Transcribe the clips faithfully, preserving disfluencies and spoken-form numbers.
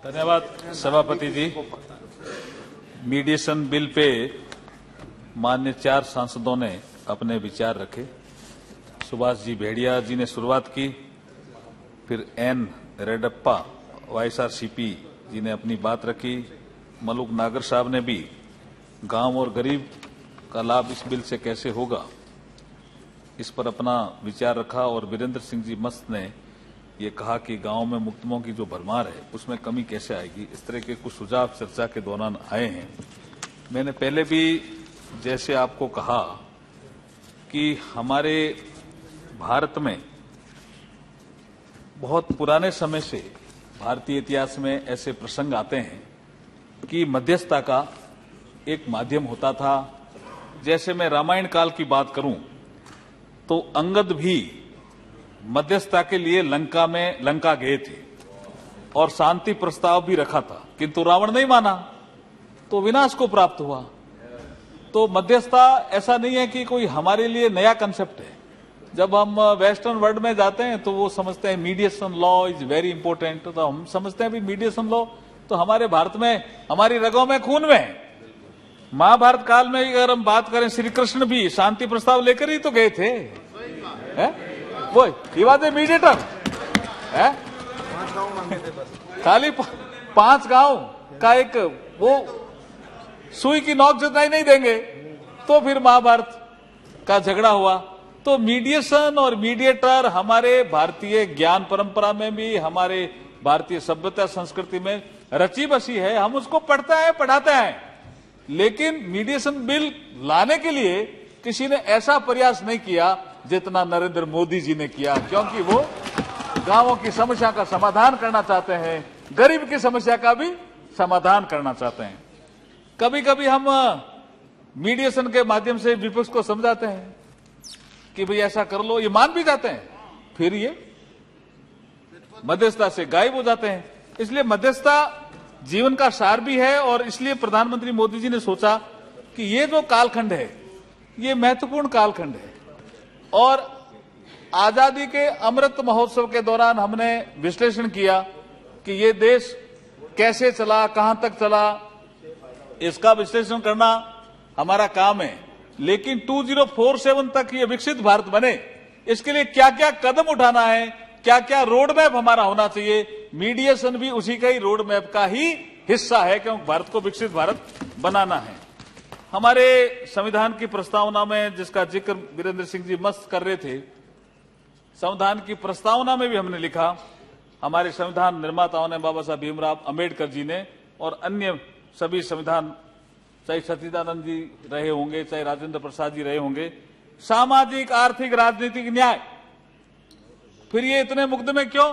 धन्यवाद सभापति जी। Mediation bill pay मान्य चार सांसदों ने अपने विचार रखे। सुभाष जी भेड़िया जी ने शुरुआत की, फिर एन रेड्डप्पा वाईएसआरसीपी जी ने अपनी बात रखी, मलुक नागर साहब ने भी गांव और गरीब का लाभ इस बिल से कैसे होगा इस पर अपना विचार रखा, और वीरेंद्र सिंह जी मस्त ने ये कहा कि गांव में मुकदमों की जो भरमार है उसमें कमी कैसे आएगी। इस तरह के कुछ सुझाव चर्चा के दौरान आए हैं। मैंने पहले भी जैसे आपको कहा कि हमारे भारत में बहुत पुराने समय से भारतीय इतिहास में ऐसे प्रसंग आते हैं कि मध्यस्थता का एक माध्यम होता था। जैसे मैं रामायण काल की बात करूं तो अंगद भी मध्यस्थता के लिए लंका में लंका गए थे और शांति प्रस्ताव भी रखा था, किंतु रावण नहीं माना तो विनाश को प्राप्त हुआ। तो मध्यस्थता ऐसा नहीं है कि कोई हमारे लिए नया कंसेप्ट है। जब हम वेस्टर्न वर्ल्ड में जाते हैं तो वो समझते हैं mediation law is very important, तो हम समझते हैं भी मीडिएशन लॉ तो हमारे भारत में हमारी रगों में खून में है। महाभारत काल में अगर हम बात करें, श्री कृष्ण भी शांति प्रस्ताव लेकर ही तो गए थे, है? वो ही वॉज ए मीडिएटर, है? खाली पांच गांव का एक वो सुई की नोक जितना नहीं देंगे तो फिर महाभारत का झगड़ा हुआ। तो मीडिएशन और मीडिएटर हमारे भारतीय ज्ञान परंपरा में भी, हमारे भारतीय सभ्यता संस्कृति में रची बसी है। हम उसको पढ़ते हैं, पढ़ाते हैं, लेकिन मीडिएशन बिल लाने के लिए किसी ने ऐसा प्रयास नहीं किया जितना नरेंद्र मोदी जी ने किया, क्योंकि वो गांवों की समस्या का समाधान करना चाहते हैं, गरीब की समस्या का भी समाधान करना चाहते हैं। कभी कभी हम मीडिएशन के माध्यम से विपक्ष को समझाते हैं कि भाई ऐसा कर लो, ये मान भी जाते हैं, फिर ये मध्यस्थता से गायब हो जाते हैं। इसलिए मध्यस्थता जीवन का सार भी है, और इसलिए प्रधानमंत्री मोदी जी ने सोचा कि ये जो कालखंड है ये महत्वपूर्ण कालखंड है। और आजादी के अमृत महोत्सव के दौरान हमने विश्लेषण किया कि ये देश कैसे चला, कहां तक चला, इसका विश्लेषण करना हमारा काम है। लेकिन दो हज़ार सैंतालीस तक ये विकसित भारत बने, इसके लिए क्या क्या कदम उठाना है, क्या क्या रोड मैप हमारा होना चाहिए, मीडिएशन भी उसी का ही रोड मैप का ही हिस्सा है, क्योंकि भारत को विकसित भारत बनाना है। हमारे संविधान की प्रस्तावना में, जिसका जिक्र वीरेंद्र सिंह जी मस्त कर रहे थे, संविधान की प्रस्तावना में भी हमने लिखा, हमारे संविधान निर्माताओं ने, बाबा साहब भीमराव अंबेडकर जी ने और अन्य सभी संविधान, चाहे सच्चिदानंद जी रहे होंगे, चाहे राजेंद्र प्रसाद जी रहे होंगे, सामाजिक, आर्थिक, राजनीतिक न्याय। फिर ये इतने मुकदमे क्यों?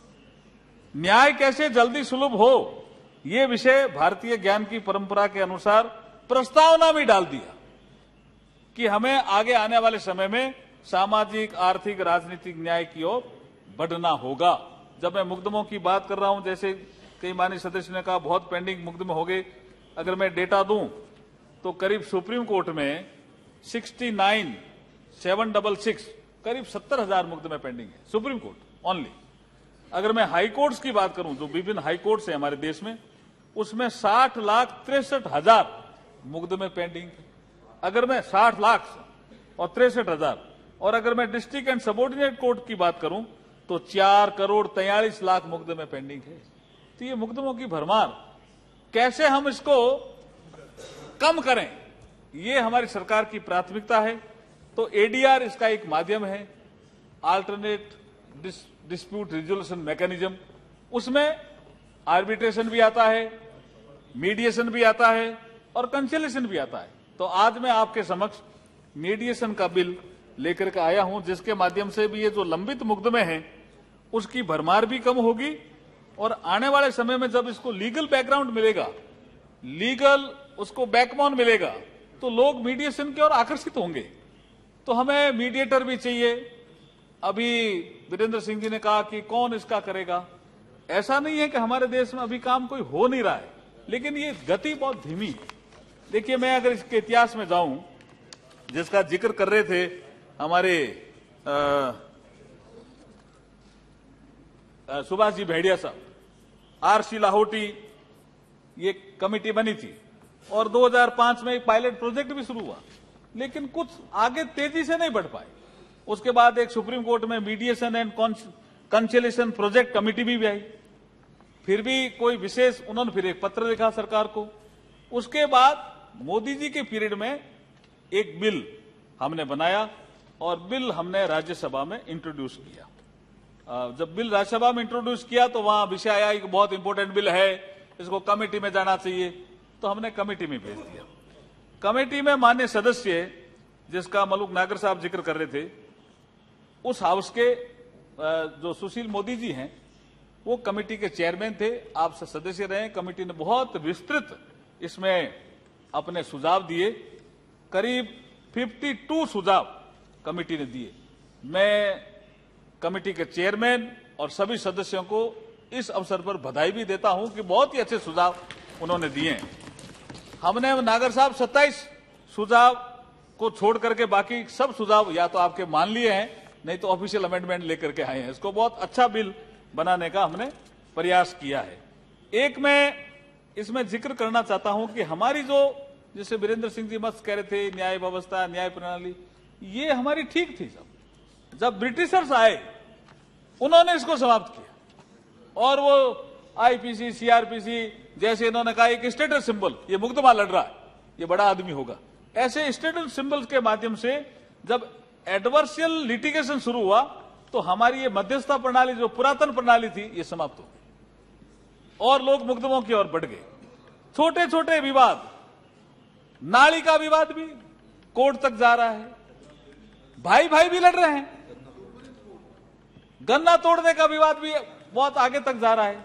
न्याय कैसे जल्दी सुलभ हो, ये विषय भारतीय ज्ञान की परंपरा के अनुसार प्रस्तावना में डाल दिया कि हमें आगे आने वाले समय में सामाजिक, आर्थिक, राजनीतिक न्याय की ओर बढ़ना होगा। जब मैं मुकदमों की बात कर रहा हूं, जैसे कई माननीय सदस्य ने कहा बहुत पेंडिंग मुकदमे हो गए, अगर मैं डेटा दूं तो करीब सुप्रीम कोर्ट में sixty nine seven double six करीब सत्तर हजार मुकदमे पेंडिंग है, सुप्रीम कोर्ट ओनली। अगर मैं हाई कोर्ट्स की बात करूं, जो विभिन्न हाई कोर्ट्स है हमारे देश में, उसमें साठ लाख तिरसठ हजार मुकदमे पेंडिंग। अगर मैं साठ लाख और तिरसठ हजार और अगर मैं डिस्ट्रिक्ट एंड सबऑर्डिनेट कोर्ट की बात करूं तो चार करोड़ तैंतालीस लाख मुकदमे पेंडिंग है। तो ये मुकदमों की भरमार कैसे हम इसको कम करें, ये हमारी सरकार की प्राथमिकता है। तो एडीआर इसका एक माध्यम है, अल्टरनेट डिस्प्यूट रिजोल्यूशन मैकेनिज्म। उसमें आर्बिट्रेशन भी आता है, मीडिएशन भी आता है और कंसिलिएशन भी आता है। तो आज मैं आपके समक्ष मीडिएशन का बिल लेकर के आया हूं, जिसके माध्यम से भी ये जो लंबित मुकदमे हैं उसकी भरमार भी कम होगी, और आने वाले समय में जब इसको लीगल बैकग्राउंड मिलेगा, लीगल उसको बैकबोन मिलेगा, तो लोग मीडिएशन की ओर आकर्षित होंगे। तो हमें मीडिएटर भी चाहिए। अभी वीरेंद्र सिंह जी ने कहा कि कौन इसका करेगा। ऐसा नहीं है कि हमारे देश में अभी काम कोई हो नहीं रहा है, लेकिन ये गति बहुत धीमी है। देखिए, मैं अगर इसके इतिहास में जाऊं, जिसका जिक्र कर रहे थे हमारे सुभाष जी भेड़िया साहब, आरसी लाहौटी, ये कमेटी बनी थी और दो हज़ार पाँच में एक पायलट प्रोजेक्ट भी शुरू हुआ, लेकिन कुछ आगे तेजी से नहीं बढ़ पाए। उसके बाद एक सुप्रीम कोर्ट में mediation and conciliation project committee भी, भी आई, फिर भी कोई विशेष, उन्होंने फिर एक पत्र लिखा सरकार को। उसके बाद मोदी जी के पीरियड में एक बिल हमने बनाया और बिल हमने राज्यसभा में इंट्रोड्यूस किया। जब बिल राज्यसभा में इंट्रोड्यूस किया तो वहां विषय आया कि बहुत इंपॉर्टेंट बिल है, इसको कमेटी में जाना चाहिए, तो हमने कमेटी में भेज दिया। कमेटी में माननीय सदस्य, जिसका मलूक नागर साहब जिक्र कर रहे थे, उस हाउस के जो सुशील मोदी जी हैं, वो कमेटी के चेयरमैन थे, आप सदस्य रहे। कमेटी ने बहुत विस्तृत इसमें अपने सुझाव दिए, करीब बावन सुझाव कमेटी ने दिए। मैं कमेटी के चेयरमैन और सभी सदस्यों को इस अवसर पर बधाई भी देता हूं कि बहुत ही अच्छे सुझाव उन्होंने दिए हैं। हमने नागर साहब सत्ताईस सुझाव को छोड़ करके बाकी सब सुझाव या तो आपके मान लिए हैं, नहीं तो ऑफिशियल अमेंडमेंट लेकर के आए हैं। इसको बहुत अच्छा बिल बनाने का हमने प्रयास किया है। एक मैं इसमें जिक्र करना चाहता हूं कि हमारी जो, जैसे वीरेंद्र सिंह जी मस्त कह रहे थे, न्याय व्यवस्था, न्याय प्रणाली, ये हमारी ठीक थी। जब जब ब्रिटिशर्स आए उन्होंने इसको समाप्त किया और वो आईपीसी, सीआरपीसी जैसे इन्होंने कहा एक स्टेटस सिंबल, ये मुकदमा लड़ रहा है, ये बड़ा आदमी होगा, ऐसे स्टेटस सिंबल्स के माध्यम से जब एडवर्सियल लिटिगेशन शुरू हुआ तो हमारी ये मध्यस्थता प्रणाली, जो पुरातन प्रणाली थी, ये समाप्त हो गई और लोग मुकदमों की ओर बढ़ गए। छोटे छोटे विवाद, नाली का विवाद भी कोर्ट तक जा रहा है, भाई भाई भी लड़ रहे हैं, गन्ना तोड़ने का विवाद भी बहुत आगे तक जा रहा है।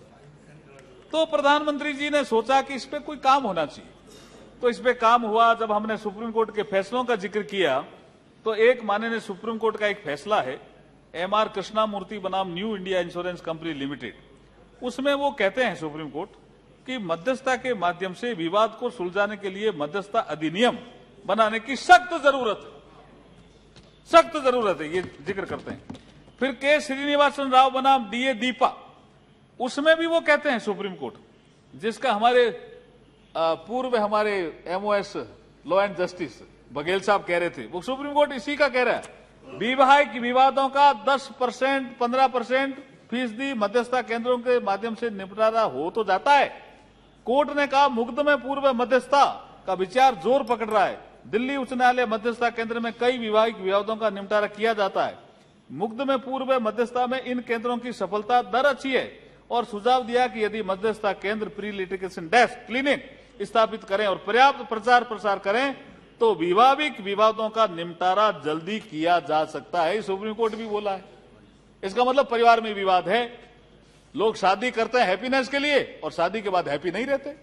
तो प्रधानमंत्री जी ने सोचा कि इस पे कोई काम होना चाहिए, तो इस पे काम हुआ। जब हमने सुप्रीम कोर्ट के फैसलों का जिक्र किया तो एक माननीय सुप्रीम कोर्ट का एक फैसला है, एम आर कृष्णामूर्ति बनाम new India insurance company limited, उसमें वो कहते हैं सुप्रीम कोर्ट कि मध्यस्थता के माध्यम से विवाद को सुलझाने के लिए मध्यस्थता अधिनियम बनाने की सख्त जरूरत है, सख्त जरूरत है, ये जिक्र करते हैं। फिर के श्रीनिवासन राव बनाम डीए दीपा, उसमें भी वो कहते हैं सुप्रीम कोर्ट, जिसका हमारे पूर्व हमारे MOS law and justice Baghel साहब कह रहे थे, वो सुप्रीम कोर्ट इसी का कह रहा है, वैवाहिक विवादों का दस परसेंट पंद्रह परसेंट फीसदी मध्यस्थता केंद्रों के माध्यम से निपटारा हो तो जाता है। कोर्ट ने कहा मुकदमे पूर्व मध्यस्थता का विचार जोर पकड़ रहा है। दिल्ली उच्च न्यायालय मध्यस्थता केंद्र में कई वैवाहिक विवादों का निपटारा किया जाता है। मुकदमे पूर्व मध्यस्थता में इन केंद्रों की सफलता दर अच्छी है और सुझाव दिया कि यदि मध्यस्थता केंद्र प्री लिटिगेशन डेस्क क्लिनिक स्थापित करें और पर्याप्त प्रचार प्रसार करें तो वैवाहिक विवादों का निपटारा जल्दी किया जा सकता है। सुप्रीम कोर्ट भी बोला है। इसका मतलब परिवार में विवाद है, लोग शादी करते हैं हैप्पीनेस के लिए और शादी के बाद हैप्पी नहीं रहते।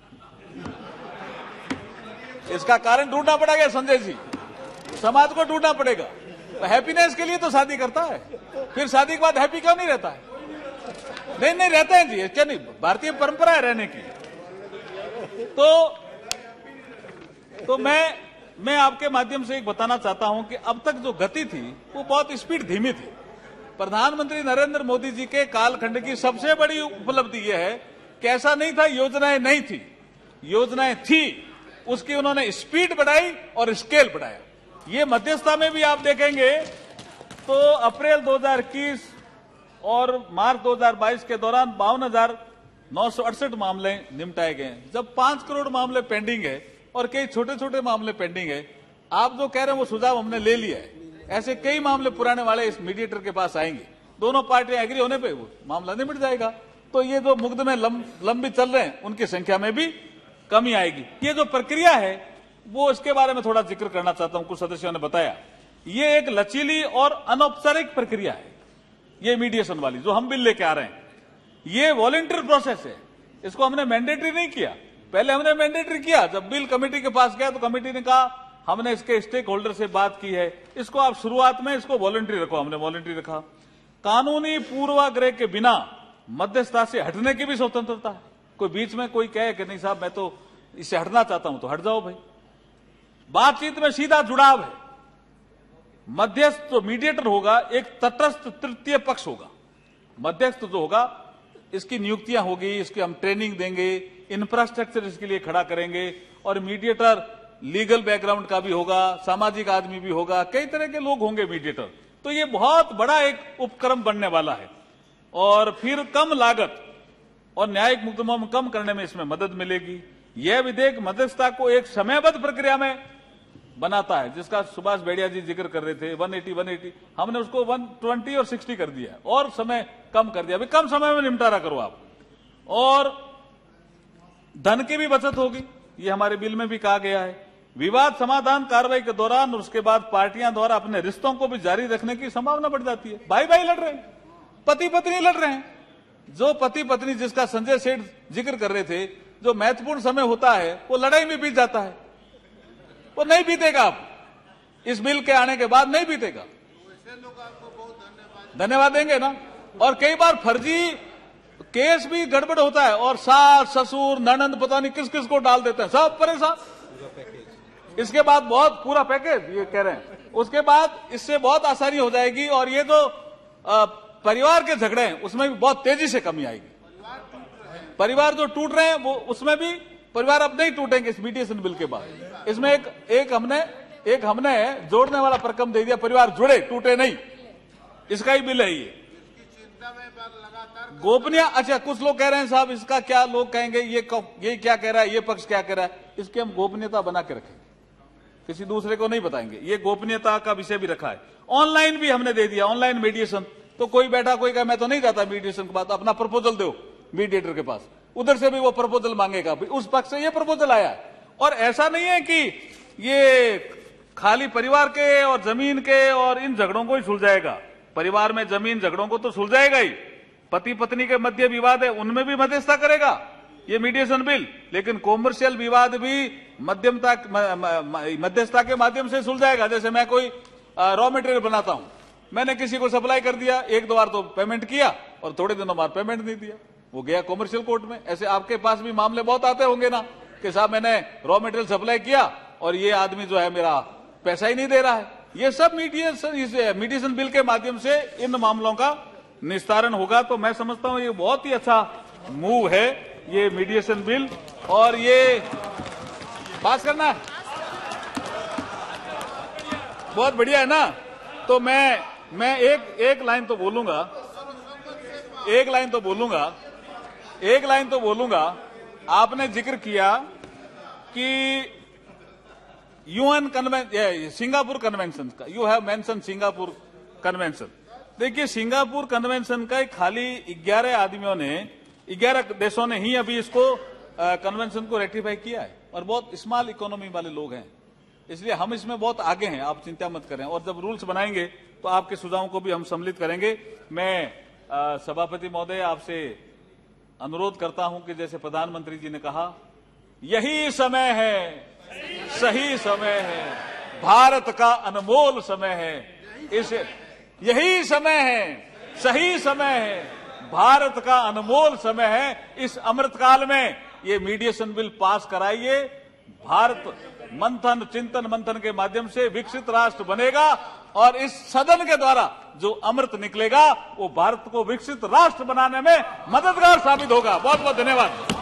इसका कारण ढूंढना पड़ेगा संजय जी, समाज को ढूंढना पड़ेगा। हैप्पीनेस के लिए तो शादी करता है, फिर शादी के बाद हैप्पी क्यों नहीं रहता है? नहीं नहीं रहते हैं जी, क्या नहीं, भारतीय परंपरा है रहने की। तो तो मैं मैं आपके माध्यम से एक बताना चाहता हूं कि अब तक जो गति थी वो बहुत स्पीड धीमी थी। प्रधानमंत्री नरेंद्र मोदी जी के कालखंड की सबसे बड़ी उपलब्धि यह है कि ऐसा नहीं था योजनाएं नहीं थी, योजनाएं थी, उसकी उन्होंने स्पीड बढ़ाई और स्केल बढ़ाया। ये मध्यस्थता में भी आप देखेंगे तो अप्रैल दो हज़ार इक्कीस और मार्च दो हज़ार बाईस के दौरान बावन हजार नौ सौ अड़सठ मामले निपटाए गए, जब पांच करोड़ मामले पेंडिंग है और कई छोटे छोटे मामले पेंडिंग है। आप जो कह रहे हैं वो सुझाव हमने ले लिया है, ऐसे कई मामले पुराने वाले इस मीडिएटर के पास आएंगे, दोनों पार्टियां एग्री होने पे वो मामला निपट जाएगा। तो ये जो मुकदमे लंब, लंबी चल रहे हैं उनकी संख्या में भी कमी आएगी। ये जो प्रक्रिया है वो इसके बारे में थोड़ा जिक्र करना चाहता हूं। कुछ सदस्यों ने बताया ये एक लचीली और अनौपचारिक प्रक्रिया है, ये मीडिएशन वाली जो हम बिल लेके आ रहे हैं, ये वॉलंटियर प्रोसेस है, इसको हमने मैंडेटरी नहीं किया। पहले हमने मैंडेटरी किया, जब बिल कमेटी के पास गया तो कमेटी ने कहा हमने इसके स्टेक होल्डर से बात की है, इसको आप शुरुआत में इसको वॉलंटरी रखो, हमने वॉलंटरी रखा। कानूनी पूर्वाग्रह के बिना मध्यस्थता से हटने की भी स्वतंत्रता है। कोई बीच में कोई कहे कि नहीं साहब मैं तो इससे हटना चाहता हूं तो हट जाओ भाई। बातचीत में सीधा जुड़ाव है। मध्यस्थ जो मीडिएटर होगा एक तटस्थ तृतीय पक्ष होगा। मध्यस्थ जो होगा इसकी नियुक्तियां होगी, इसकी हम ट्रेनिंग देंगे, इंफ्रास्ट्रक्चर इसके लिए खड़ा करेंगे, और मीडिएटर लीगल बैकग्राउंड का भी होगा, सामाजिक आदमी भी होगा, कई तरह के लोग होंगे मीडिएटर। तो ये बहुत बड़ा एक उपक्रम बनने वाला है, और फिर कम लागत और न्यायिक मुकदमों में कम करने में इसमें मदद मिलेगी। यह विधेयक मध्यस्थता को एक समयबद्ध प्रक्रिया में बनाता है, जिसका सुभाष बेड़िया जी जिक्र कर रहे थे। एक सौ अस्सी, एक सौ अस्सी हमने उसको एक सौ बीस और साठ कर दिया और समय कम कर दिया। अभी कम समय में निपटारा करो आप, और धन की भी बचत होगी, ये हमारे बिल में भी कहा गया है। विवाद समाधान कार्रवाई के दौरान और उसके बाद पार्टियां द्वारा अपने रिश्तों को भी जारी रखने की संभावना बढ़ जाती है। भाई भाई लड़ रहे हैं, पति पत्नी लड़ रहे हैं, जो पति पत्नी जिसका संजय सेठ जिक्र कर रहे थे, जो महत्वपूर्ण समय होता है वो लड़ाई में बीत जाता है, वो नहीं बीतेगा। अब इस बिल के आने के बाद नहीं बीतेगा। धन्यवाद देंगे ना। और कई बार फर्जी केस भी गड़बड़ होता है, और सास ससुर ननंद पता नहीं किस किस को डाल देते हैं, सब परेशान। इसके बाद बहुत पूरा पैकेज ये कह रहे हैं, उसके बाद इससे बहुत आसानी हो जाएगी, और ये जो आ, परिवार के झगड़े हैं उसमें भी बहुत तेजी से कमी आएगी। परिवार जो टूट रहे हैं वो उसमें भी परिवार अब नहीं टूटेंगे इस मीडिएशन बिल के बाद। इसमें एक एक हमने एक हमने जोड़ने वाला प्रकम दे दिया, परिवार जुड़े टूटे नहीं, इसका ही बिल है ये। गोपनीय, अच्छा कुछ लोग कह रहे हैं साहब इसका क्या, लोग कहेंगे ये ये क्या कह रहा है, ये पक्ष क्या कह रहा है। इसकी हम गोपनीयता बना के रखेंगे, किसी दूसरे को नहीं बताएंगे। ये गोपनीयता का विषय भी रखा है। ऑनलाइन भी हमने दे दिया, ऑनलाइन मीडिएशन। तो कोई बैठा कोई कहा मैं तो नहीं जाता मीडिएशन के बाद, अपना प्रपोजल दो मीडिएटर के पास, उधर से भी वो प्रपोजल मांगेगा, उस पक्ष से ये प्रपोजल आया है। और ऐसा नहीं है कि ये खाली परिवार के और जमीन के और इन झगड़ों को ही सुलझाएगा। परिवार में जमीन झगड़ों को तो सुलझाएगा ही, पति पत्नी के मध्य विवाद है उनमें भी मध्यस्थता करेगा ये मीडिएशन बिल। लेकिन कॉमर्शियल विवाद भी मध्यमता मध्यस्थता के माध्यम से सुलझाएगा। जैसे मैं कोई रॉ मटेरियल बनाता हूं, मैंने किसी को सप्लाई कर दिया, एक दो बार तो पेमेंट किया और थोड़े दिनों बाद पेमेंट नहीं दिया, वो गया कॉमर्शियल कोर्ट में। ऐसे आपके पास भी मामले बहुत आते होंगे ना कि साहब मैंने रॉ मटेरियल सप्लाई किया और ये आदमी जो है मेरा पैसा ही नहीं दे रहा है। ये सब मीडिएशन इस मीडिएशन बिल के माध्यम से इन मामलों का निस्तारण होगा। तो मैं समझता हूं ये बहुत ही अच्छा मूव है ये मीडिएशन बिल। और ये पास करना है, बहुत बढ़िया है ना। तो मैं मैं एक एक लाइन तो बोलूंगा, एक लाइन तो बोलूंगा एक लाइन तो बोलूंगा आपने जिक्र किया कि यूएन कन्वेंशन, सिंगापुर कन्वेंशन का, you have mention Singapore convention. देखिए सिंगापुर कन्वेंशन का खाली ग्यारह आदमियों ने, ग्यारह देशों ने ही अभी इसको कन्वेंशन को रेटिफाई किया है, और बहुत स्मॉल इकोनॉमी वाले लोग हैं, इसलिए हम इसमें बहुत आगे हैं, आप चिंता मत करें। और जब रूल्स बनाएंगे तो आपके सुझावों को भी हम सम्मिलित करेंगे। मैं सभापति महोदय आपसे अनुरोध करता हूं कि जैसे प्रधानमंत्री जी ने कहा, यही समय है, सही समय है, भारत का अनमोल समय है, इस यही समय है, सही समय है, भारत का अनमोल समय है। इस अमृतकाल में ये मीडिएशन बिल पास कराइए। भारत मंथन चिंतन मंथन के माध्यम से विकसित राष्ट्र बनेगा, और इस सदन के द्वारा जो अमृत निकलेगा वो भारत को विकसित राष्ट्र बनाने में मददगार साबित होगा। बहुत बहुत धन्यवाद।